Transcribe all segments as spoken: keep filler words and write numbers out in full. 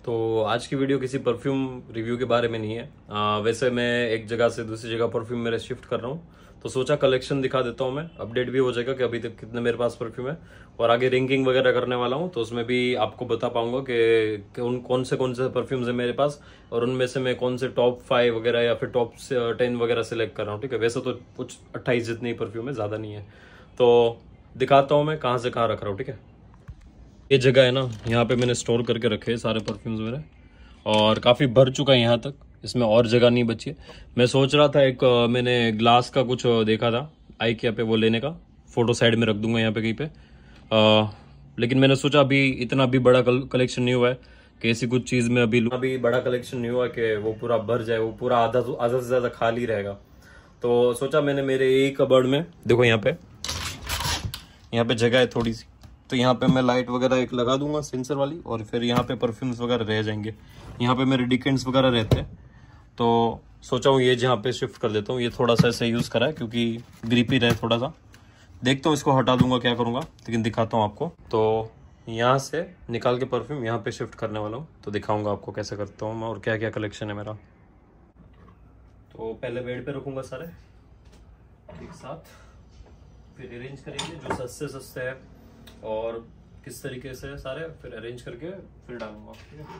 तो आज की वीडियो किसी परफ्यूम रिव्यू के बारे में नहीं है। आ, वैसे मैं एक जगह से दूसरी जगह परफ्यूम मेरे शिफ्ट कर रहा हूँ, तो सोचा कलेक्शन दिखा देता हूँ। मैं अपडेट भी हो जाएगा कि अभी तक कितने मेरे पास परफ्यूम है, और आगे रैंकिंग वगैरह करने वाला हूँ, तो उसमें भी आपको बता पाऊंगा कि कौन कौन से कौन से परफ्यूम्स है मेरे पास, और उनमें से मैं कौन से टॉप फाइव वगैरह या फिर टॉप टेन वगैरह सेलेक्ट कर रहा हूँ। ठीक है, वैसे तो कुछ अट्ठाईस जितने ही परफ्यूम है, ज़्यादा नहीं है। तो दिखाता हूँ मैं कहाँ से कहाँ रख रहा हूँ। ठीक है, ये जगह है ना, यहाँ पे मैंने स्टोर करके रखे हैं सारे परफ्यूम्स मेरे, और काफ़ी भर चुका है यहाँ तक, इसमें और जगह नहीं बची है। मैं सोच रहा था एक मैंने ग्लास का कुछ देखा था आइकिया पे, वो लेने का, फोटो साइड में रख दूंगा यहाँ पे कहीं पे। आ, लेकिन मैंने सोचा अभी इतना भी बड़ा कलेक्शन नहीं हुआ है कि ऐसी कुछ चीज़ में अभी अभी बड़ा कलेक्शन नहीं हुआ कि वो पूरा भर जाए, वो पूरा आधा आधा से ज़्यादा खाली रहेगा। तो सोचा मैंने मेरे एक कबर्ड में, देखो यहाँ पे यहाँ पे जगह है थोड़ी सी, तो यहाँ पे मैं लाइट वगैरह एक लगा दूंगा सेंसर वाली, और फिर यहाँ पे परफ्यूम्स वगैरह रह जाएंगे। यहाँ पे मेरे डिकेंट्स वगैरह रहते हैं, तो सोचा हूँ ये जहाँ पे शिफ्ट कर देता हूँ। ये थोड़ा सा ऐसे यूज़ करा है क्योंकि ग्रिपी रहे थोड़ा सा। देखता हूँ, इसको हटा दूंगा क्या करूँगा, लेकिन दिखाता हूँ आपको। तो यहाँ से निकाल के परफ्यूम यहाँ पे शिफ्ट करने वाला हूँ, तो दिखाऊँगा आपको कैसे करता हूँ मैं और क्या क्या कलेक्शन है मेरा। तो पहले बेड पे रखूँगा सारे एक साथ, फिर अरेंज करेंगे जो सस्ते सस्ते है और किस तरीके से सारे, फिर अरेंज करके फिर डालूंगा। ठीक है,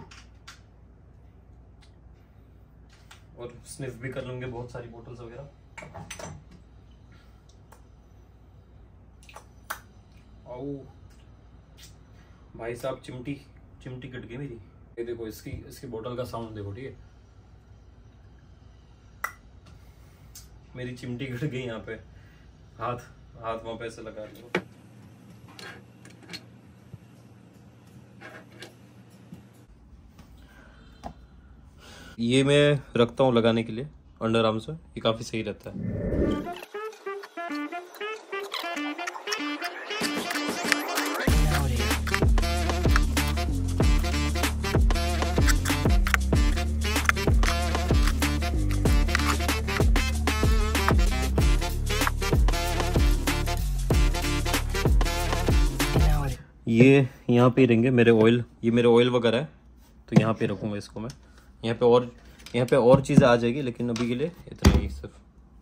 और स्निफ भी कर लूंगे बहुत सारी बोतल्स वगैरह। आओ भाई साहब, चिमटी चिमटी कट गई मेरी। ये देखो, इसकी इसकी बोतल का साउंड देखो। ठीक है, मेरी चिमटी कट गई यहाँ पे, हाथ हाथ वहां पे ऐसे लगा लो। ये मैं रखता हूँ लगाने के लिए अंडर आर्म्स में, ये काफ़ी सही रहता है। ये यहाँ पे रहेंगे मेरे ऑयल, ये मेरे ऑयल वगैरह है, तो यहाँ पे रखूँगा इसको मैं। यहाँ पे और यहाँ पे और चीज़ें आ जाएगी, लेकिन अभी के लिए इतना ही सिर्फ।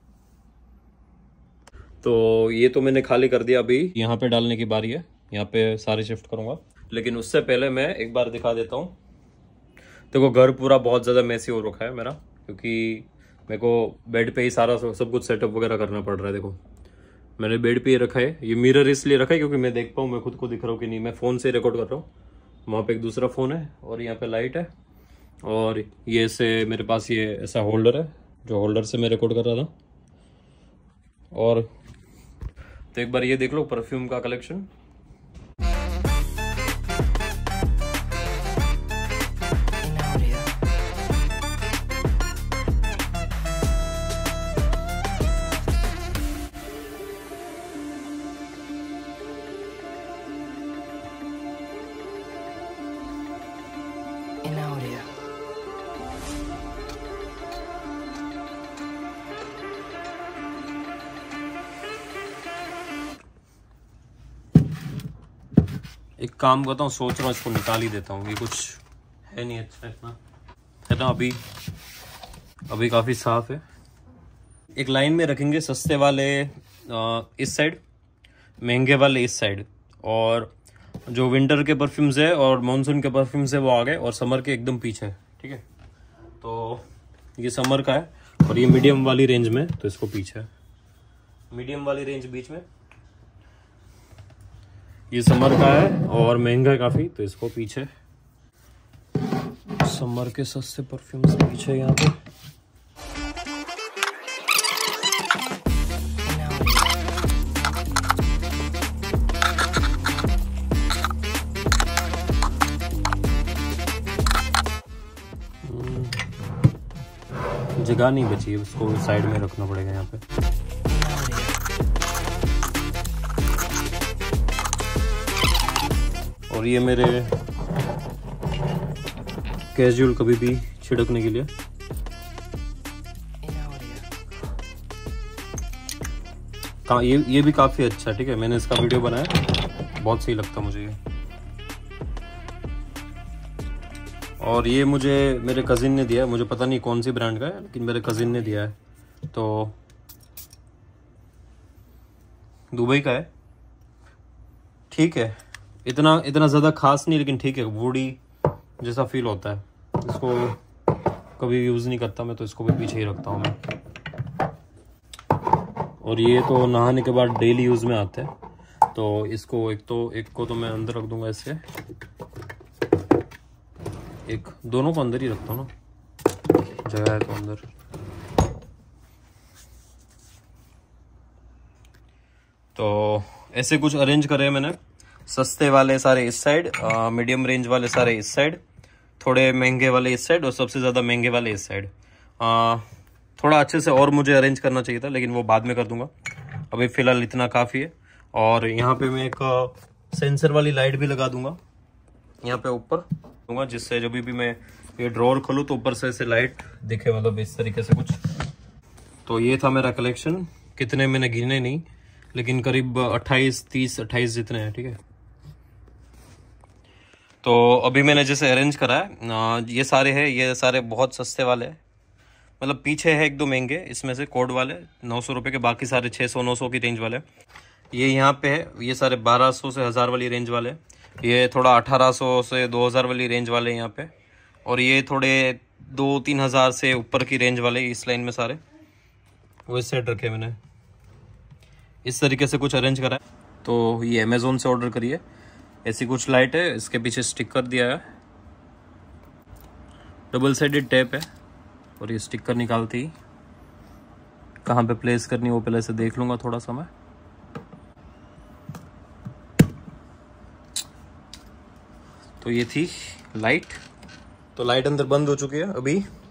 तो ये तो मैंने खाली कर दिया, अभी यहाँ पे डालने की बारी है, यहाँ पे सारे शिफ्ट करूँगा। लेकिन उससे पहले मैं एक बार दिखा देता हूँ। देखो, घर पूरा बहुत ज़्यादा मैसी हो रखा है मेरा, क्योंकि मेरे को बेड पे ही सारा सब कुछ सेटअप वगैरह करना पड़ रहा है। देखो, मैंने बेड पे ही रखा है, ये मिरर इसलिए रखा है क्योंकि मैं देख पाऊँ मैं खुद को दिख रहा हूँ कि नहीं। मैं फ़ोन से रिकॉर्ड कर रहा हूँ, वहाँ पे एक दूसरा फ़ोन है, और यहाँ पे लाइट है, और ये से मेरे पास ये ऐसा होल्डर है, जो होल्डर से मैं रिकॉर्ड कर रहा था। और तो एक बार ये देख लो परफ्यूम का कलेक्शन। एक काम करता हूँ, सोच रहा हूँ इसको निकाल ही देता हूँ, ये कुछ है नहीं अच्छा इतना, है ना। अभी अभी काफ़ी साफ है। एक लाइन में रखेंगे, सस्ते वाले इस साइड, महंगे वाले इस साइड, और जो विंटर के परफ्यूम्स है और मानसून के परफ्यूम्स है वो आगे, और समर के एकदम पीछे। ठीक है, तो ये समर का है, और ये मीडियम वाली रेंज में, तो इसको पीछे, मीडियम वाली रेंज बीच में, ये समर का है और महंगा है काफ़ी, तो इसको पीछे। समर के सस्ते परफ्यूम्स पीछे यहाँ पे। जगह नहीं बची है, उसको साइड में रखना पड़ेगा यहाँ पे। और ये मेरे कैजुअल कभी भी छिड़कने के लिए। हाँ, ये ये भी काफ़ी अच्छा है। ठीक है, मैंने इसका वीडियो बनाया, बहुत सही लगता मुझे ये। और ये मुझे मेरे कज़िन ने दिया है, मुझे पता नहीं कौन सी ब्रांड का है, लेकिन मेरे कज़िन ने दिया है, तो दुबई का है। ठीक है, इतना इतना ज़्यादा खास नहीं, लेकिन ठीक है, वुडी जैसा फील होता है। इसको कभी यूज़ नहीं करता मैं, तो इसको भी पीछे ही रखता हूँ मैं। और ये तो नहाने के बाद डेली यूज़ में आते हैं, तो इसको एक तो एक को तो मैं अंदर रख दूंगा इससे, एक दोनों को अंदर ही रखता हूँ ना, जगह है तो अंदर। तो ऐसे कुछ अरेंज करे मैंने, सस्ते वाले सारे इस साइड, मीडियम रेंज वाले सारे इस साइड, थोड़े महंगे वाले इस साइड, और सबसे ज़्यादा महंगे वाले इस साइड। थोड़ा अच्छे से और मुझे अरेंज करना चाहिए था, लेकिन वो बाद में कर दूंगा, अभी फ़िलहाल इतना काफ़ी है। और यहाँ पे मैं एक सेंसर वाली लाइट भी लगा दूंगा यहाँ पे ऊपर दूंगा, जिससे जब भी मैं ये ड्रॉअर खोलूँ तो ऊपर से ऐसे लाइट दिखे, मतलब इस तरीके से कुछ। तो ये था मेरा कलेक्शन, कितने मैंने गिने नहीं, लेकिन करीब अट्ठाईस तीस अट्ठाईस जितने हैं, ठीक है। तो अभी मैंने जैसे अरेंज करा है, ये सारे हैं, ये सारे बहुत सस्ते वाले हैं, मतलब पीछे है एक दो महंगे, इसमें से कोड वाले नौ सौ रुपये के, बाकी सारे छः सौ नौ सौ की रेंज वाले। ये यहाँ पे है, ये सारे बारह सौ से हज़ार वाली रेंज वाले, ये थोड़ा अठारह सौ से दो हज़ार वाली रेंज वाले यहाँ पे, और ये थोड़े दो तीन हज़ार से ऊपर की रेंज वाले इस लाइन में सारे, वो इस सेट रखे मैंने, इस तरीके से कुछ अरेंज करा है। तो ये अमेज़ोन से ऑर्डर करिए, ऐसी कुछ लाइट है, इसके पीछे स्टिकर दिया है, डबल साइडेड टेप है, और ये स्टिकर निकालती ही कहाँ पे प्लेस करनी वो पहले से देख लूँगा थोड़ा सा मैं। तो ये थी लाइट, तो लाइट अंदर बंद हो चुकी है अभी।